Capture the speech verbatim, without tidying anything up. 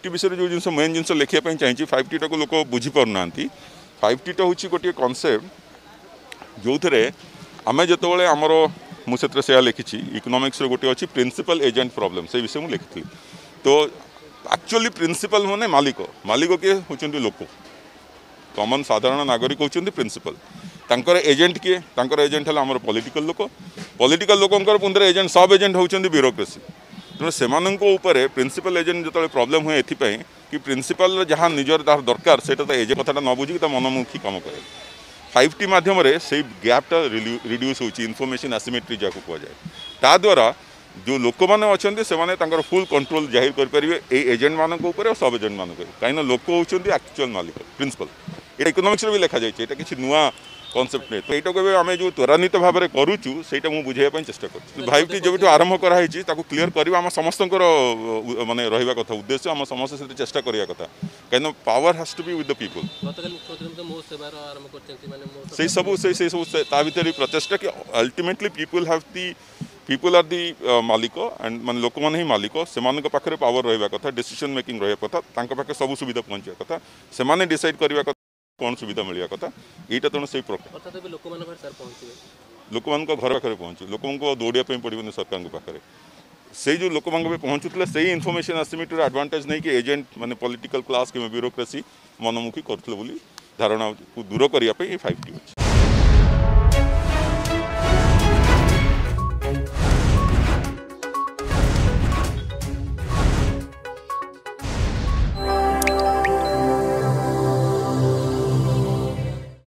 T विषय जो जिन main जिन लिखापी चाहिए फाइव टी टाक लोक बुझीपार ना फाइव टी टा हूँ गोटे कनसेप्ट जो थे आम जो आमर मुझे लिखी इकोनॉमिक्स गोटे अच्छी प्रिंसिपल एजेंट प्रॉब्लम से विषय मुझे लिखी तो एक्चुअली प्रिंसिपल माने मालिक मालिक किए होती लोक कॉमन साधारण नागरिक होती प्रिंसिपल तांकर एजेंट किए तांकर एजेंट है आमर पॉलिटिकल लोक पॉलिटिकल लोकंर पुंदर एजेंट सब एजेंट होती ब्यूरोक्रेसी तेणु से प्रिंसिपल एजेंट जो प्रॉब्लम हुए एपाई कि प्रिंसिपल जहाँ निजर तार दरकार से एजेंट कथा न बुझी मनमुखी कम करे फाइव टी मध्यम से गैपटा रिड्यूस हो इनफॉरमेशन एसिमेट्री जहाँ कहुए ता द्वारा जो लोक मैंने अच्छा से फुल कंट्रोल जाहिर करेंगे ये एजेंट मान और सब एजेंट मान कहीं लोक होती एक्चुअल मालिक प्रिंसिपल ये इकोनॉमिक्स भी लिखा जाए किसी नुआ कनसेप्ट नहीं तो यहाँ आम जो त्वरान्वित भाव में करुचु से बुझाई चेष्टा कर फाइव टी जो आरंभ कराई क्लीयर करवा आम समस्त माने रहा कथा उद्देश्य आम समस्त से चेष्टा करवा कथा कहीं power has to be with the people से सब से सब भर प्रचेषा कि ultimately people have the people are the मालिक एंड मान लोक मैंने ही मालिक से पाखे पावर रहा कथा डिसीजन मेकिंग रहा कथा पाखे सब सुविधा पहुँचा कथा से डिसाइड करवा कथा कौन सुविधा मिलवा कथा यहाँ तेणु से लोक मान घर पाखे पहुँचे लोक दौड़ापी पड़े सरकार पाखे से जो लोक मान पहुँचुले से इनफॉरमेशन एसिमेट्री एडवांटेज नहीं कि एजेंट माने पॉलिटिकल क्लास कि ब्यूरोक्रेसी मनमुखी करते धारणा को दूर करने फाइव टी।